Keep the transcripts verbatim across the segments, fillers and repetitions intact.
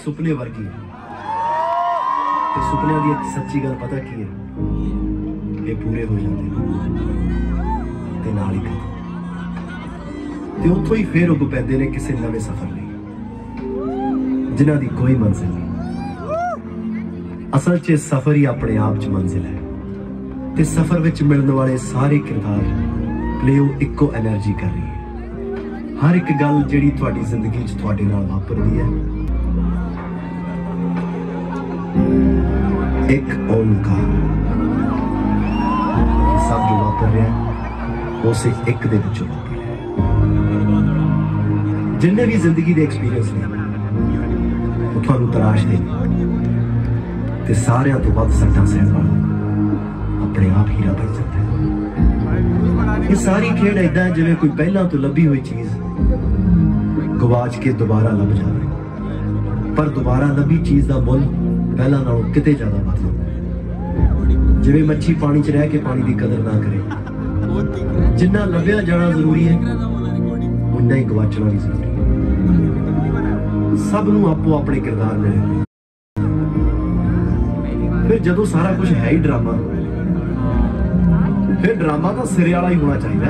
सुपने वर्गी है ते सुपनियां दी एक सच्ची गल पता की है, ये पूरे हो जाते ते नाल ही खत्म ते उत्थों ही फिर उग पैंदे ने किसी नवे सफर लई जिन्हां दी कोई मंजिल नहीं। असल च सफर ही अपने आप च मंजिल है ते सफर विच मिलने वाले सारे किरदार प्लेओ इक्को एनर्जी कर रही है। हर एक गल जिहड़ी तुहाडी जिंदगी च तुहाडे नाल वापरदी है एक ओंकार, सब जो वापर रहा है उसे एक दे विचों वापर रहा है। जिन्ने भी जिंदगी के एक्सपीरियंस ने वो तुहानू तराश देने ते सारियां तो वध सट्टां सहण वाला अपने आप हीरा बन जाता है। ये सारी खेड ऐदा है जिवें कोई पहला तो लभी हुई चीज गवाच के दोबारा लभ जाए, पर दोबारा लभी चीज का मुल पहला नालों किते ज्यादा वध जाता है। जिवें मच्छी पानी च रह के पानी की कदर ना करे, जिन्ना लभ्या जाना जरूरी है उन्ना ही गवाचना भी जरूरी है। सब नूं आपो अपने किरदार मिले, फिर जदों सारा कुछ है ही ड्रामा, फिर ड्रामा तो सिरे वाला ही होना चाहिए।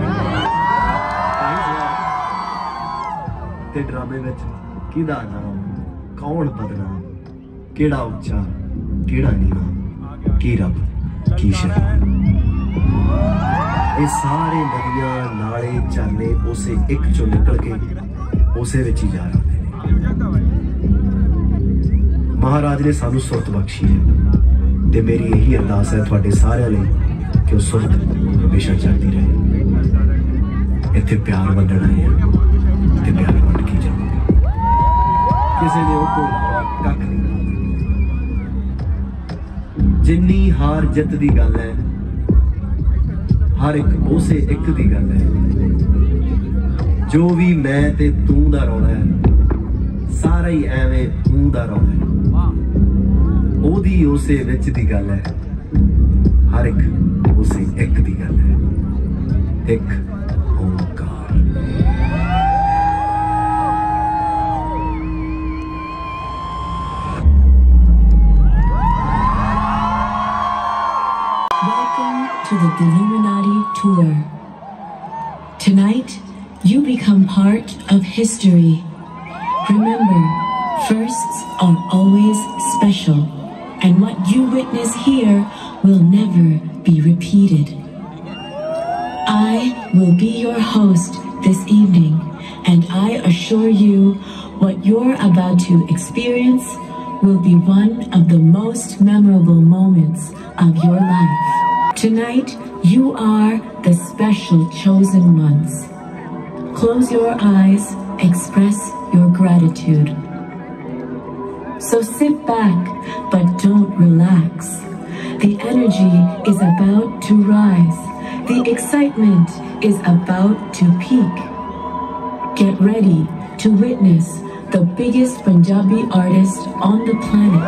ते ड्रामे विच किहदा नाम, कौन बदनाम, केड़ा उच्चा केड़ा नीवा, की रब की शैतान, ये सारे नदियां नाले झरने उसे एक चो निकल के उसे विच ही जा रहे हैं। महाराज ने सानू सुरत बख्शी है ते मेरी यही अरदास है तुहाडे सारिआं लई कि सुरत हमेशा चलती रहे। इत्थे प्यार वंडना है ते प्यार वंड के जाओगे, किसी ने वो कख नहीं। जिन्नी हार जित दी गल है हर एक उसे एक दी गल है। जो भी मैं ते तू दा रौला है सारा ही एवें तू दा रौला है। ओदी उसे विच दी गल है, हर एक उसे एक दी गल है। एक ओंकार। Welcome to the Illuminati Tour. Tonight, you become part of history. Remember, firsts are always special, and what you witness here will never be repeated. I will be your host this evening, and I assure you what you're about to experience will be one of the most memorable moments of your life. Tonight, you are the special chosen ones. Close your eyes, express your gratitude. So sit back, but don't relax. The energy is about to rise. The excitement is about to peak. Get ready to witness the biggest Punjabi artist on the planet.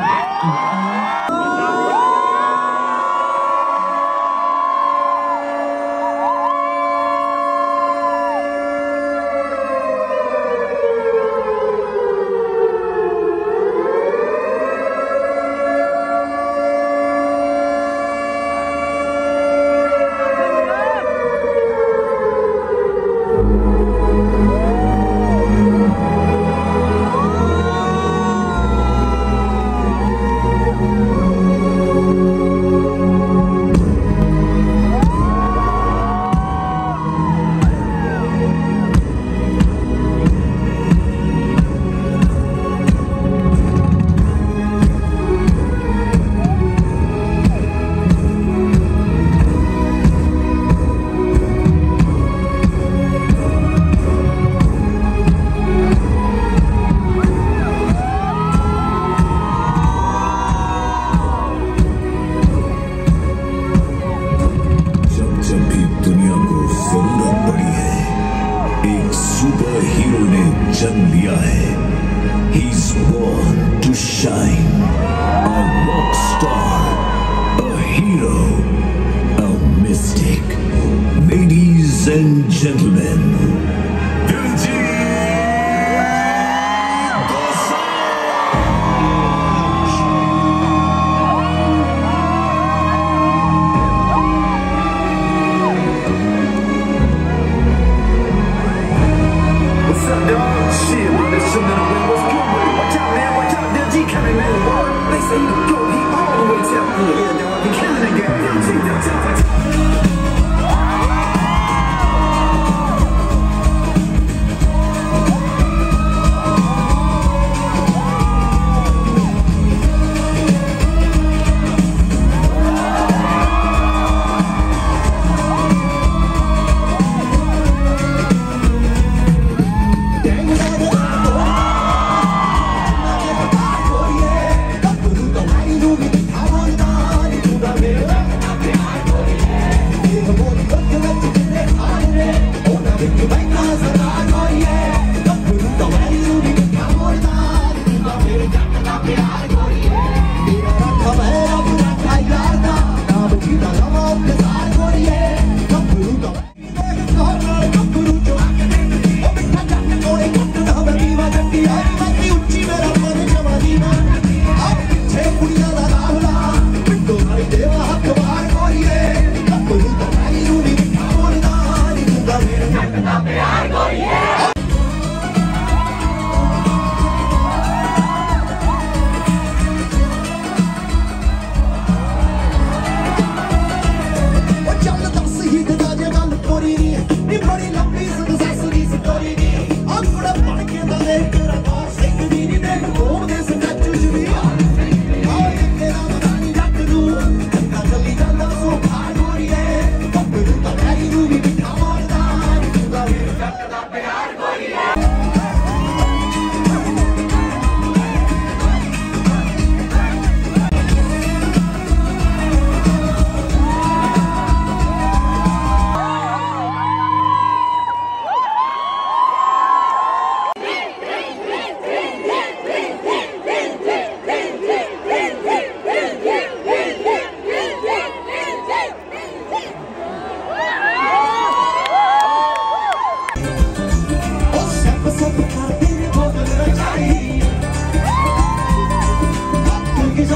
जन्म लिया है। He's born to shine, a rock star, a hero, a mystic. Ladies and gentlemen, Diljit Dosanjh.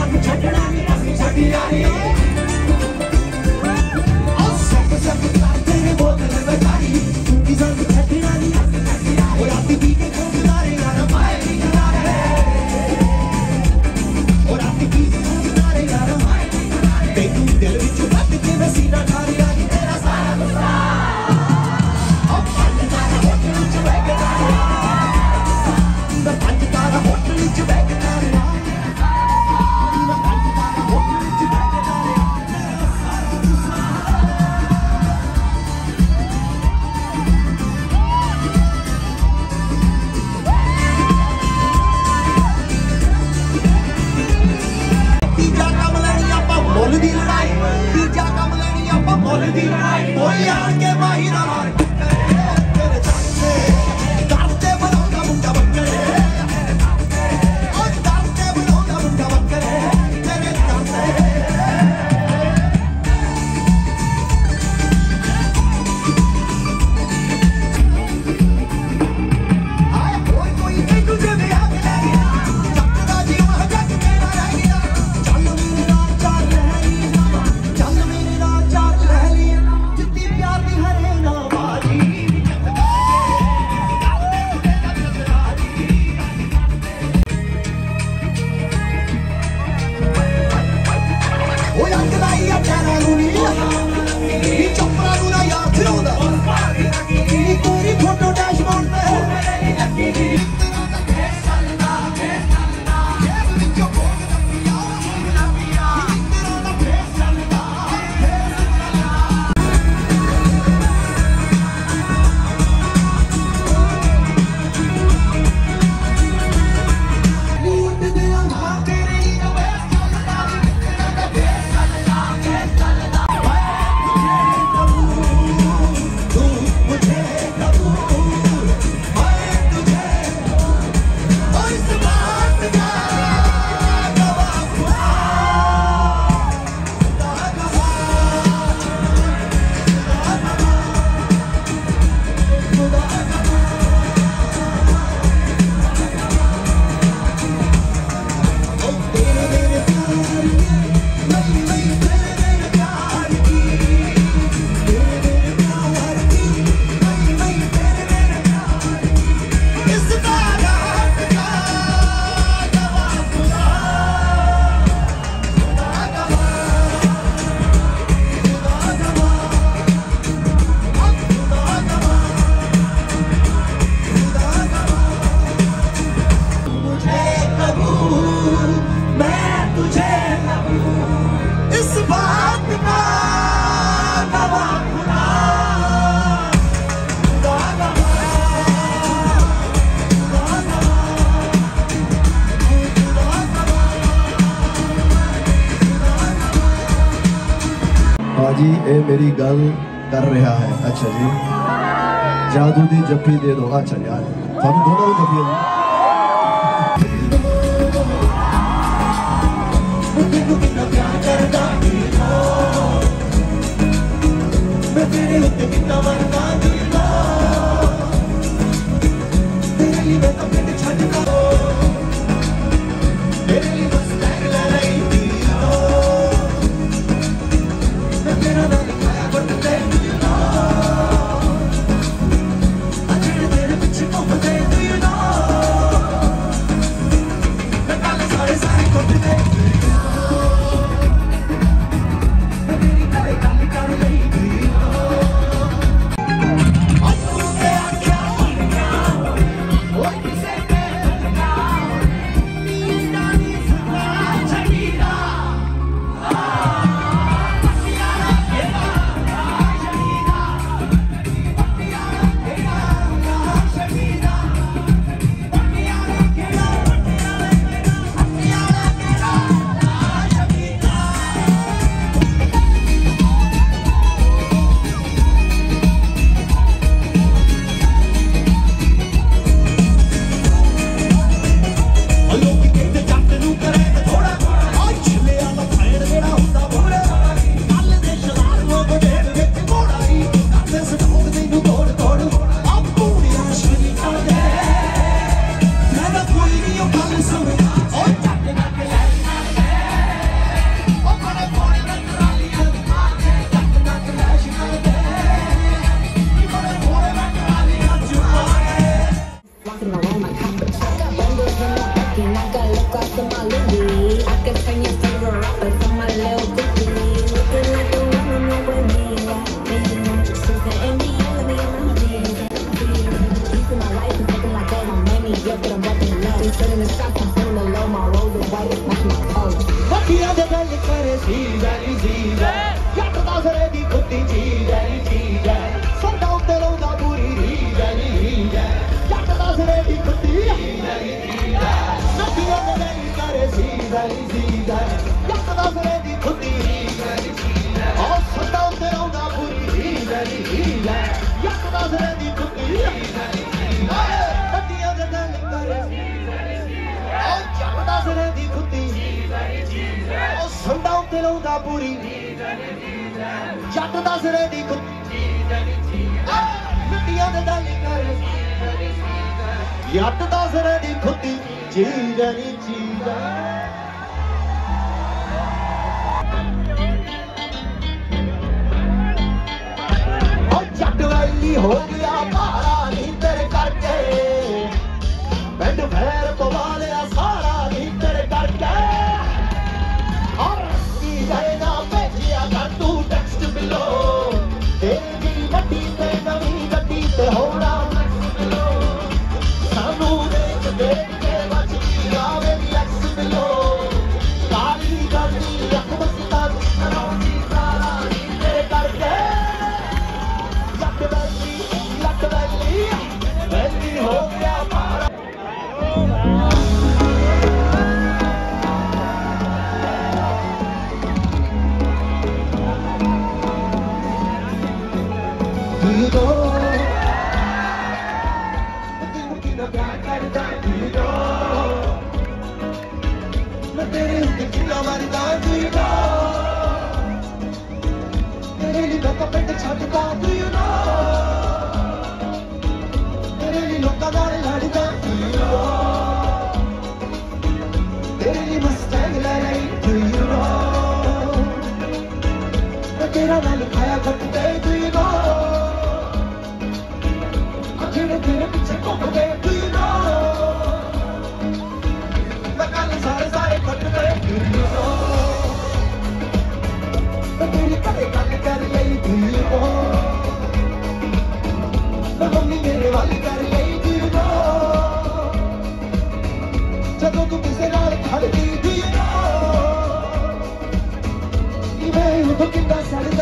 जी ए मेरी गल कर रहा है। अच्छा जी जादू दी जफ्फी दे दो। अच्छा यार हम दोनों जफ्फी very season. Yak da ready khudi. Oh, sunda te rauna puri. Very season. Yak da ready khudi. Tatiya de dal kare. Oh, yak da ready khudi. Oh, sunda te rauna puri. Yak da ready khudi. Tatiya de dal kare. Yak da ready khudi. Childani childani. हो गया पारा नी तेरे करके band fair पवाले सारा नी तेरे करके और की जाए ना भेजिया कर तू टेक्स्ट बिलो तेरी मट्टी ते नवी गड्डी ते होना नेक्स्ट बिलो सानू देख देख के बच गया मेरी एक्स बिलो काली गड्डी अख बसता रौंदी सारा नी तेरे करके हो गया पारा दीदो दिल की ना प्यार करदा दीदो मैं तेरे उत्ते किला मरदा दीदो तेरे लिए मैं कपड़े छड्डदा दीदो लोका नाल लड़दा तेरे लिए मस्टैंग ले रही तू यू नो मैं तेरा नाल खाया करते तू यू नो अखियां तेरे पीछे घूम गए तू यू नो मैं कल सारे सारे फट गए तू यू नो मैं तेरी कदे गल कर लई तू यू नो मैं मम्मी मेरे वाली कर लई ਜਦੋਂ ਤੂੰ ਕਿਸੇ ਨਾਲ ਖੜਦੀ ਦੀ ਨਾ ਇਵੇਂ ਉਹ ਕਿੰਨਾ ਸੜ